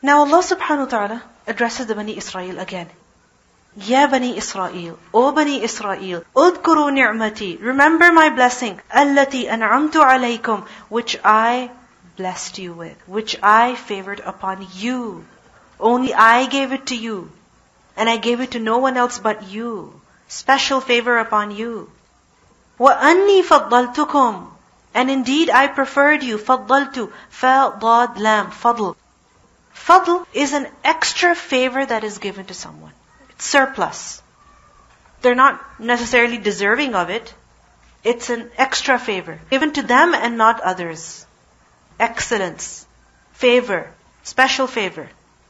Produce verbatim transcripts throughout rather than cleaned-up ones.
Now Allah subhanahu wa ta'ala addresses the Bani Israel again. Ya Bani Israel, O Bani Israel, udkuru ni'mati, remember my blessing, allati an'amtu alaykum, which I blessed you with, which I favored upon you. Only I gave it to you. And I gave it to no one else but you. Special favor upon you. وَأَنِّي فَضَّلْتُكُمْ, and indeed I preferred you. فَضَّلْتُ, fa, dad, lam, fadl. Fadl is an extra favor that is given to someone. It's surplus. They're not necessarily deserving of it. It's an extra favor given to them and not others. Excellence, favor, special favor.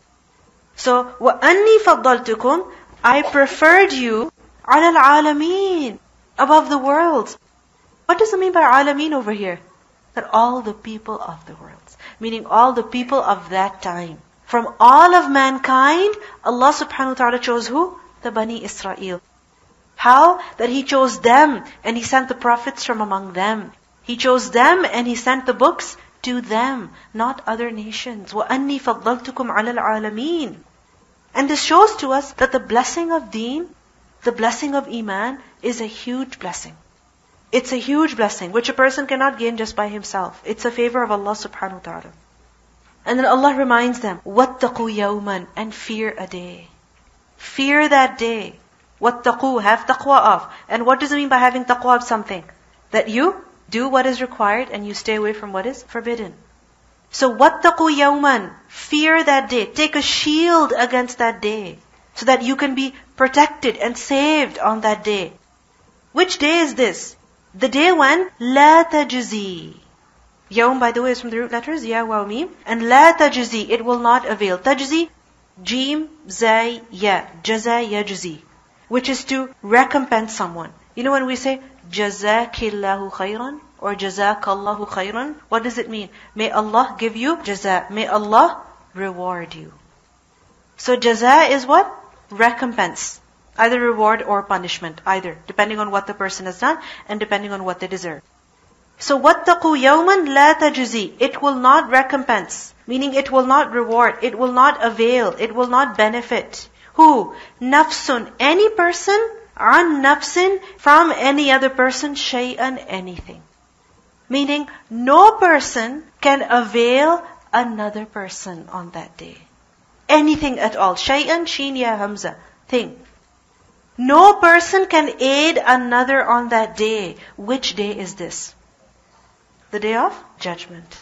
So, وَأَنِّي فَضَّلْتُكُمْ, I preferred you عَلَى الْعَالَمِينَ, above the worlds. What does it mean by alameen over here? That all the people of the worlds, meaning all the people of that time. From all of mankind, Allah subhanahu wa ta'ala chose who? The Bani Israel. How? That He chose them and He sent the prophets from among them. He chose them and He sent the books to them, not other nations. وَأَنِّي فَضَّلْتُكُمْ عَلَى الْعَالَمِينَ. And this shows to us that the blessing of deen, the blessing of iman, is a huge blessing. It's a huge blessing, which a person cannot gain just by himself. It's a favor of Allah subhanahu wa ta'ala. And then Allah reminds them, وَاتَّقُوا يَوْمًا, and fear a day. Fear that day. وَاتَّقُوا, have taqwa of. And what does it mean by having taqwa of something? That you do what is required and you stay away from what is forbidden. So, وَاتَّقُوا يَوْمًا, fear that day. Take a shield against that day, so that you can be protected and saved on that day. Which day is this? The day when لَا تَجْزِي. Yawm, by the way, is from the root letters, Ya, Waw, Mim. And لَا تَجْزِي, it will not avail. Tajzi, Jim, Zay, Ya. Jaza, yajzi. Which is to recompense someone. You know when we say, Jazakillahu khairan, or Jazakallahu khairan, what does it mean? May Allah give you jaza. May Allah reward you. So jaza is what? Recompense. Either reward or punishment. Either. Depending on what the person has done and depending on what they deserve. So, وَاتَّقُوا يَوْمًا لَا تَجْزِي, it will not recompense. Meaning it will not reward. It will not avail. It will not benefit. Who? Nafsun, any person, an nafsin, from any other person, shay'an, anything. Meaning, no person can avail another person on that day. Anything at all. Shay'an, sheen, ya, hamza. Thing. No person can aid another on that day. Which day is this? The day of judgment.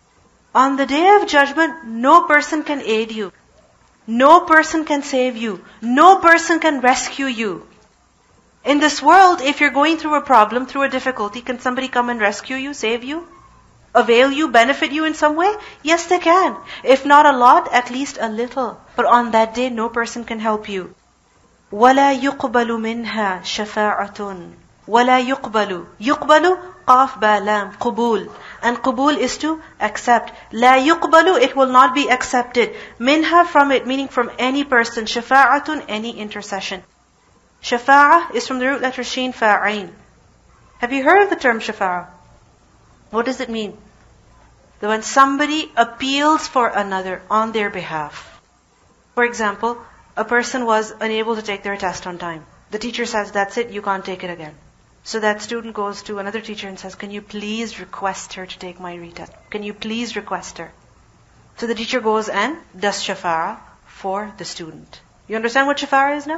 On the day of judgment, no person can aid you. No person can save you. No person can rescue you. In this world, if you're going through a problem, through a difficulty, can somebody come and rescue you, save you, avail you, benefit you in some way? Yes, they can. If not a lot, at least a little. But on that day, no person can help you. وَلَا يُقْبَلُ مِنْهَا شَفَاعَةٌ. وَلَا يُقْبَلُ. يُقْبَلُ, qaf, ba, lam, qubul. And qubul is to accept. La yuqbalu, it will not be accepted. Minha, from it, meaning from any person. Shafa'atun, any intercession. Shafa'ah is from the root letter sheen, fa'ain. Have you heard of the term shafa'ah? What does it mean? That when somebody appeals for another on their behalf. For example, a person was unable to take their test on time. The teacher says, that's it, you can't take it again. So that student goes to another teacher and says, can you please request her to take my retest? Can you please request her? So the teacher goes and does shafa'ah for the student. You understand what shafa'ah is now?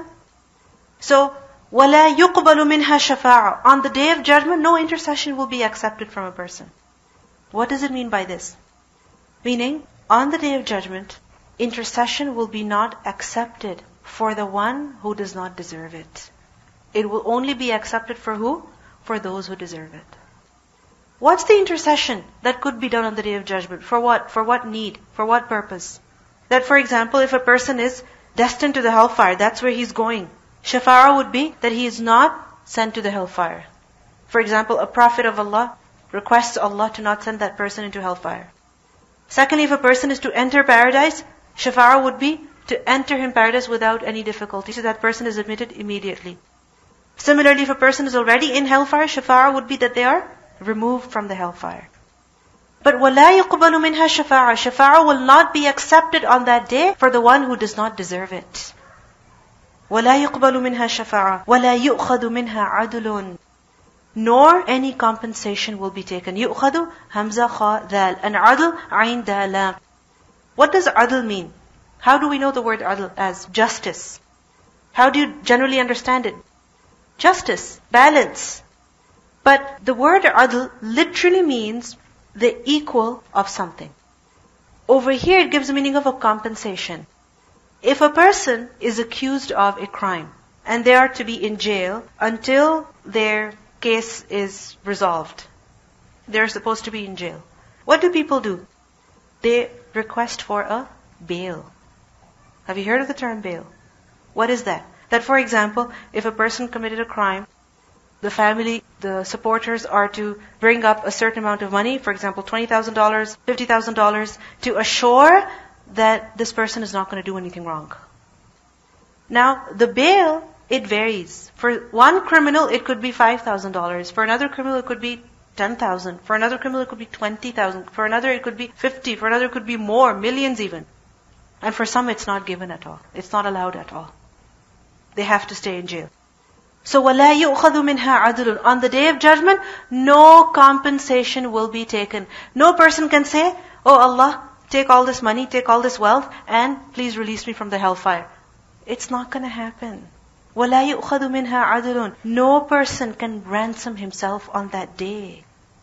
So, وَلَا يُقْبَلُ مِنْهَا شَفَاعَةٌ. On the day of judgment, no intercession will be accepted from a person. What does it mean by this? Meaning, on the day of judgment, intercession will be not accepted for the one who does not deserve it. It will only be accepted for who? For those who deserve it. What's the intercession that could be done on the day of judgment? For what? For what need? For what purpose? That, for example, if a person is destined to the hellfire, that's where he's going. Shafa'ah would be that he is not sent to the hellfire. For example, a prophet of Allah requests Allah to not send that person into hellfire. Secondly, if a person is to enter paradise, shafa'ah would be to enter in paradise without any difficulty. So that person is admitted immediately. Similarly, if a person is already in hellfire, shafa'ah would be that they are removed from the hellfire. But وَلَا يُقْبَلُ مِنْهَا شَفَاعَةٌ. Shafa'ah will not be accepted on that day for the one who does not deserve it. وَلَا يُقْبَلُ مِنْهَا شَفَاعَةٌ وَلَا يُؤْخَذُ مِنْهَا عَدْلٌ. Nor any compensation will be taken. يُؤْخَذُ hamza kha dal and adl ayn dalam. What does adl mean? How do we know the word adl as justice? How do you generally understand it? Justice, balance. But the word adl literally means the equal of something. Over here it gives the meaning of a compensation. If a person is accused of a crime and they are to be in jail until their case is resolved, they're supposed to be in jail. What do people do? They request for a bail. Have you heard of the term bail? What is that? That, for example, if a person committed a crime, the family, the supporters are to bring up a certain amount of money, for example, twenty thousand dollars, fifty thousand dollars, to assure that this person is not going to do anything wrong. Now, the bail, it varies. For one criminal, it could be five thousand dollars. For another criminal, it could be ten thousand dollars. For another criminal, it could be twenty thousand dollars. For another, it could be fifty. For another, it could be more, millions even. And for some, it's not given at all. It's not allowed at all. They have to stay in jail. So, وَلَا يُؤْخَذُ مِنْهَا عَدْلٌ. On the day of judgment, no compensation will be taken. No person can say, "Oh Allah, take all this money, take all this wealth, and please release me from the hellfire." It's not going to happen. وَلَا يُؤْخَذُ مِنْهَا عَدْلٌ. No person can ransom himself on that day.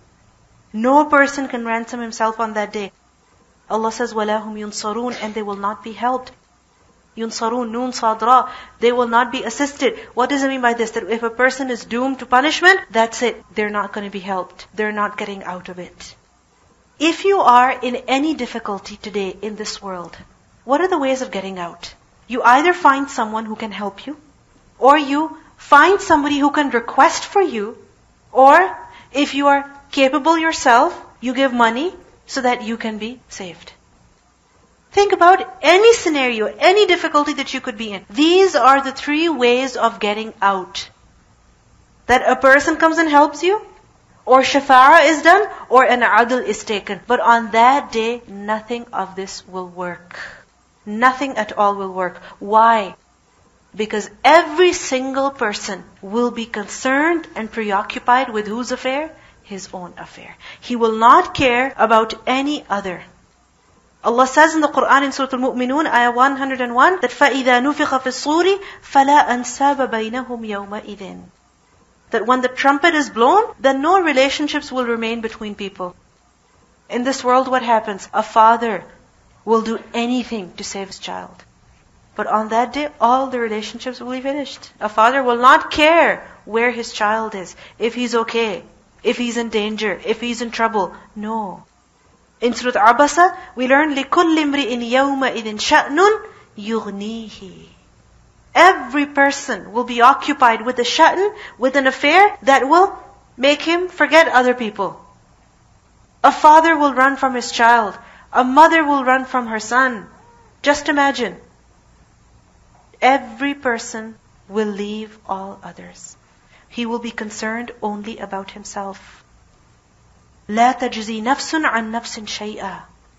No person can ransom himself on that day. Allah says, وَلَا هُمْ يُنصَرُونَ. And they will not be helped. Yunsarun, noon sadra, they will not be assisted. What does it mean by this? That if a person is doomed to punishment, that's it. They're not going to be helped. They're not getting out of it. If you are in any difficulty today in this world, what are the ways of getting out? You either find someone who can help you, or you find somebody who can request for you, or if you are capable yourself, you give money so that you can be saved. Think about any scenario, any difficulty that you could be in. These are the three ways of getting out. That a person comes and helps you, or shafa'ah is done, or an adl is taken. But on that day, nothing of this will work. Nothing at all will work. Why? Because every single person will be concerned and preoccupied with whose affair? His own affair. He will not care about any other. Allah says in the Quran in Surah al-Mu'minun, ayah one oh one, that فَإِذَا نُفِخَ فِي الصُّورِ فَلَا أَنْسَابَ بَيْنَهُمْ يَوْمَئِذٍ. That when the trumpet is blown, then no relationships will remain between people. In this world, what happens? A father will do anything to save his child. But on that day, all the relationships will be finished. A father will not care where his child is, if he's okay, if he's in danger, if he's in trouble. No. In Surah Abasa, we learn لِكُلِّ امْرِئٍ يَوْمَئِذٍ شَأْنٌ يُغْنِيهِ. Every person will be occupied with a sha'n, with an affair that will make him forget other people. A father will run from his child. A mother will run from her son. Just imagine. Every person will leave all others. He will be concerned only about himself. لا تجزي نفس عن نفس شيئا.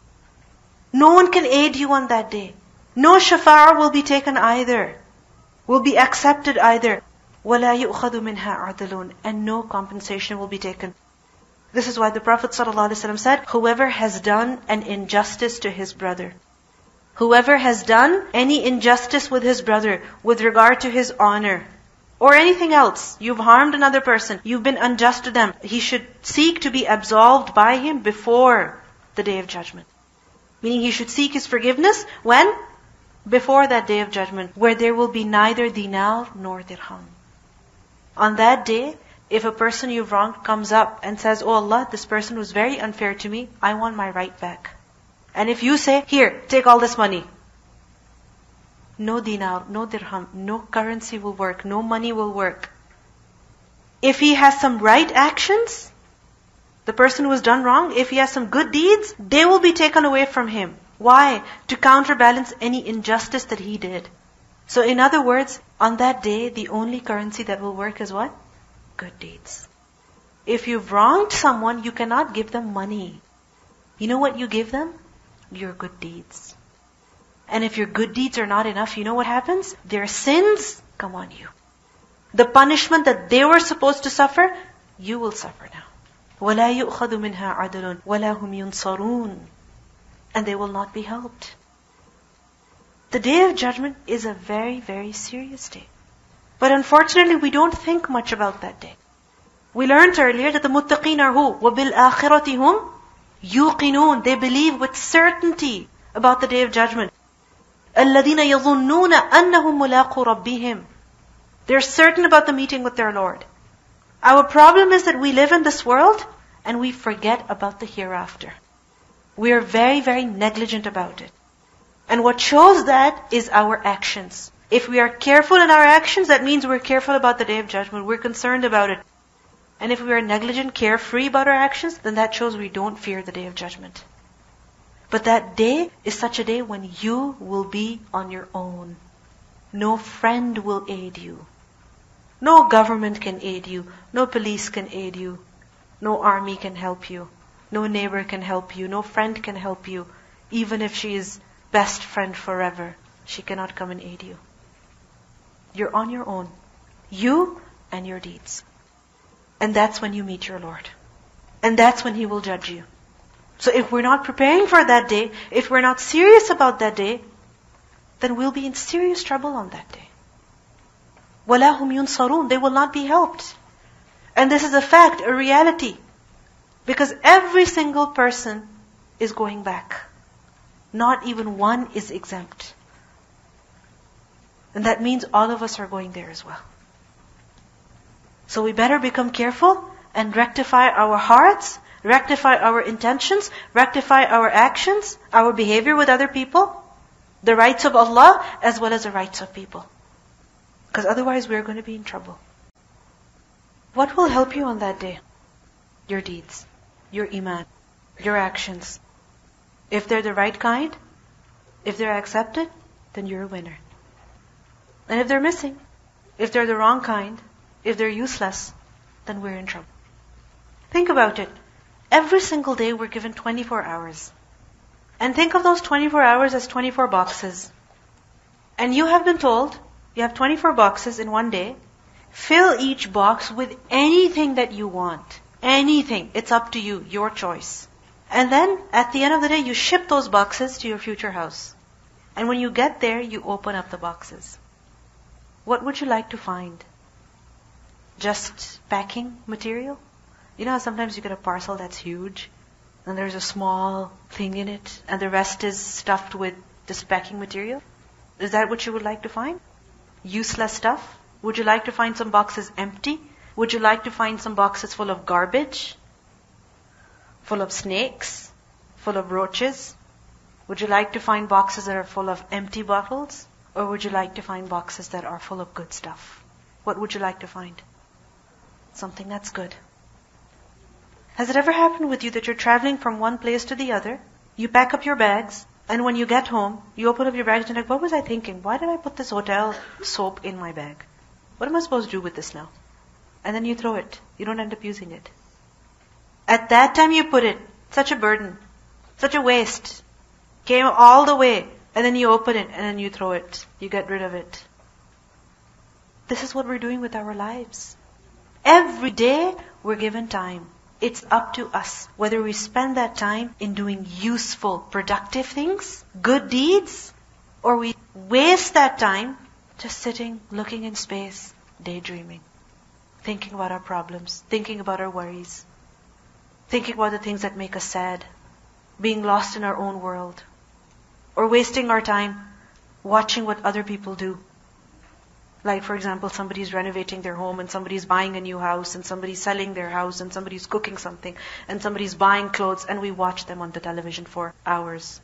No one can aid you on that day. No shafa'ah will be taken either, will be accepted either. وَلَا يُؤْخَذُ مِنْهَا عَدْلٌ. And no compensation will be taken. This is why the Prophet ﷺ said, whoever has done an injustice to his brother, whoever has done any injustice with his brother with regard to his honor, or anything else, you've harmed another person, you've been unjust to them, he should seek to be absolved by him before the day of judgment. Meaning he should seek his forgiveness when? Before that day of judgment, where there will be neither dinar nor dirham. On that day, if a person you've wronged comes up and says, "Oh Allah, this person was very unfair to me, I want my right back." And if you say, "Here, take all this money," no dinar, no dirham, no currency will work, no money will work. If he has some right actions, the person who has done wrong, if he has some good deeds, they will be taken away from him. Why? To counterbalance any injustice that he did. So in other words, on that day, the only currency that will work is what? Good deeds. If you've wronged someone, you cannot give them money. You know what you give them? Your good deeds. And if your good deeds are not enough, you know what happens? Their sins come on you. The punishment that they were supposed to suffer, you will suffer now. وَلَا يُؤْخَذُ مِنْهَا عَدْلٌ وَلَا هُمْ يُنصَرُونَ. And they will not be helped. The Day of Judgment is a very, very serious day. But unfortunately, we don't think much about that day. We learned earlier that the muttaqeen are who? وَبِالْآخِرَةِ هُمْ يُوقِنُونَ. They believe with certainty about the Day of Judgment. الَّذِينَ يَظُنُّونَ أَنَّهُمْ مُلَاقُو رَبِّهِمْ. They're certain about the meeting with their Lord. Our problem is that we live in this world and we forget about the hereafter. We are very, very negligent about it. And what shows that is our actions. If we are careful in our actions, that means we're careful about the Day of Judgment. We're concerned about it. And if we are negligent, carefree about our actions, then that shows we don't fear the Day of Judgment. But that day is such a day when you will be on your own. No friend will aid you. No government can aid you. No police can aid you. No army can help you. No neighbor can help you. No friend can help you. Even if she is best friend forever, she cannot come and aid you. You're on your own. You and your deeds. And that's when you meet your Lord. And that's when He will judge you. So if we're not preparing for that day, if we're not serious about that day, then we'll be in serious trouble on that day. وَلَا هُمْ يُنصَرُونَ. They will not be helped. And this is a fact, a reality. Because every single person is going back. Not even one is exempt. And that means all of us are going there as well. So we better become careful and rectify our hearts, rectify our intentions, rectify our actions, our behavior with other people, the rights of Allah as well as the rights of people. Because otherwise we are going to be in trouble. What will help you on that day? Your deeds, your iman, your actions. If they're the right kind, if they're accepted, then you're a winner. And if they're missing, if they're the wrong kind, if they're useless, then we're in trouble. Think about it. Every single day we're given twenty-four hours. And think of those twenty-four hours as twenty-four boxes. And you have been told, you have twenty-four boxes in one day. Fill each box with anything that you want. Anything. It's up to you, your choice. And then, at the end of the day, you ship those boxes to your future house. And when you get there, you open up the boxes. What would you like to find? Just packing material? You know how sometimes you get a parcel that's huge, and there's a small thing in it, and the rest is stuffed with just packing material? Is that what you would like to find? Useless stuff? Would you like to find some boxes empty? Would you like to find some boxes full of garbage? Full of snakes? Full of roaches? Would you like to find boxes that are full of empty bottles? Or would you like to find boxes that are full of good stuff? What would you like to find? Something that's good. Has it ever happened with you that you're traveling from one place to the other, you pack up your bags, and when you get home, you open up your bags and you're like, what was I thinking? Why did I put this hotel soap in my bag? What am I supposed to do with this now? And then you throw it. You don't end up using it. At that time you put it, such a burden, such a waste, came all the way, and then you open it and then you throw it. You get rid of it. This is what we're doing with our lives. Every day we're given time. It's up to us whether we spend that time in doing useful, productive things, good deeds, or we waste that time just sitting, looking in space, daydreaming, thinking about our problems, thinking about our worries, thinking about the things that make us sad, being lost in our own world, or wasting our time watching what other people do. Like, for example, somebody's renovating their home and somebody's buying a new house and somebody's selling their house and somebody's cooking something and somebody's buying clothes, and we watch them on the television for hours.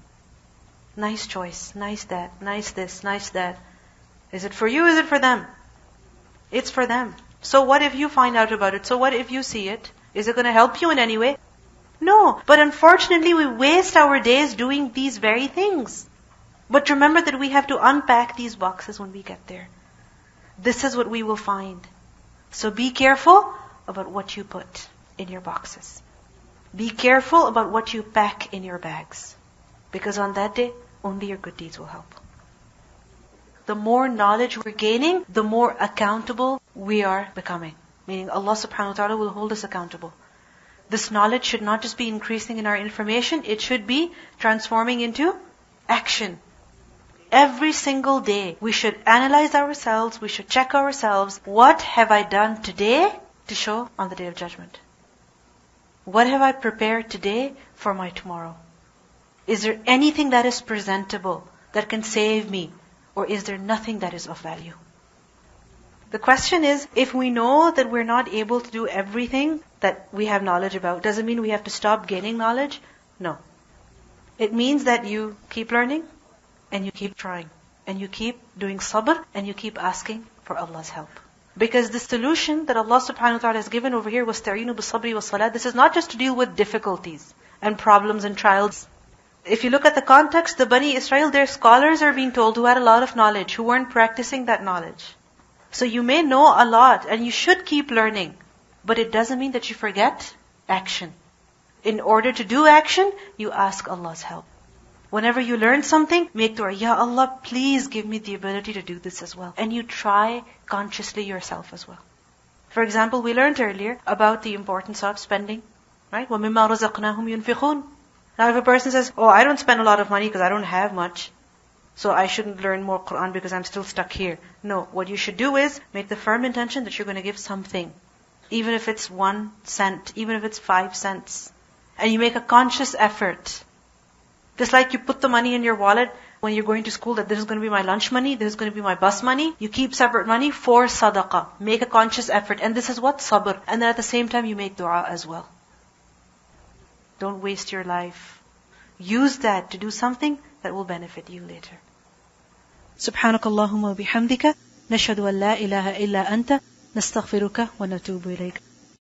Nice choice, nice that, nice this, nice that. Is it for you, is it for them? It's for them. So what if you find out about it? So what if you see it? Is it going to help you in any way? No. But unfortunately, we waste our days doing these very things. But remember that we have to unpack these boxes when we get there. This is what we will find. So be careful about what you put in your boxes. Be careful about what you pack in your bags. Because on that day, only your good deeds will help. The more knowledge we're gaining, the more accountable we are becoming. Meaning Allah subhanahu wa ta'ala will hold us accountable. This knowledge should not just be increasing in our information, it should be transforming into action. Every single day, we should analyze ourselves, we should check ourselves. What have I done today to show on the Day of Judgment? What have I prepared today for my tomorrow? Is there anything that is presentable that can save me? Or is there nothing that is of value? The question is, if we know that we're not able to do everything that we have knowledge about, does it mean we have to stop gaining knowledge? No. It means that you keep learning, and you keep trying, and you keep doing sabr, and you keep asking for Allah's help. Because the solution that Allah subhanahu wa ta'ala has given over here was وَاسْتَعِينُوا بِالصَّبْرِ وَالصَّلَاةِ. This is not just to deal with difficulties and problems and trials. If you look at the context, the Bani Israel, their scholars are being told who had a lot of knowledge, who weren't practicing that knowledge. So you may know a lot, and you should keep learning, but it doesn't mean that you forget action. In order to do action, you ask Allah's help. Whenever you learn something, make dua, Ya Allah, please give me the ability to do this as well. And you try consciously yourself as well. For example, we learned earlier about the importance of spending, right? وَمِمَّا رَزَقْنَاهُمْ يُنْفِقُونَ. Now if a person says, oh, I don't spend a lot of money because I don't have much, so I shouldn't learn more Qur'an because I'm still stuck here. No, what you should do is make the firm intention that you're going to give something. Even if it's one cent, even if it's five cents. And you make a conscious effort. Just like you put the money in your wallet when you're going to school, that this is going to be my lunch money, this is going to be my bus money. You keep separate money for sadaqah. Make a conscious effort. And this is what? Sabr. And then at the same time you make dua as well. Don't waste your life. Use that to do something that will benefit you later. Subhanakallahumma wa bihamdika, nashhadu an la ilaha illa anta, nastaghfiruka wa natubu ilayk.